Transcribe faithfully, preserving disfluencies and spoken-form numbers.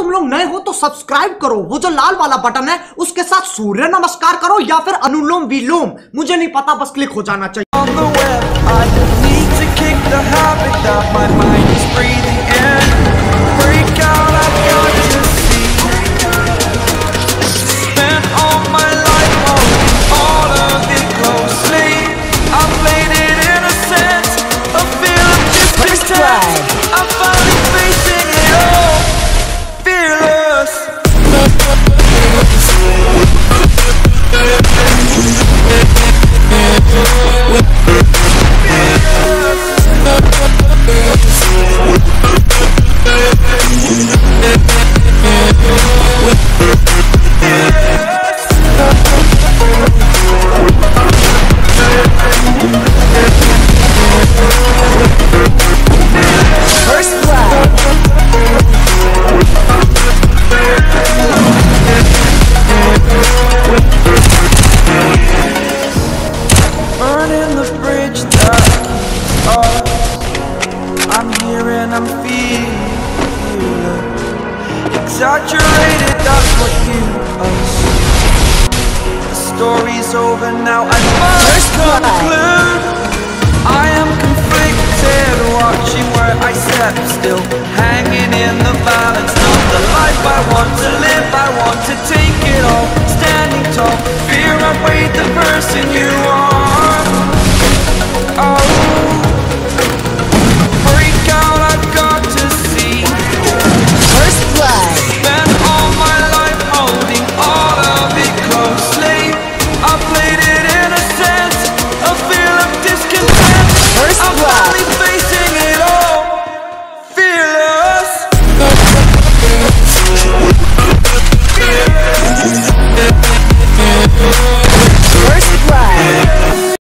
तुम लोग नए हो तो सब्सक्राइब करो, वो जो लाल वाला बटन है उसके साथ सूर्य नमस्कार करो या फिर अनुलोम विलोम, मुझे नहीं पता, बस क्लिक हो जाना चाहिए। I'm feeling exaggerated, that's what you assume. The story's over now, I must conclude. I am conflicted, watching where I step still, hanging in the balance. Not the life I want to live, I want to take it all. Standing tall, fear I weighed the person you are.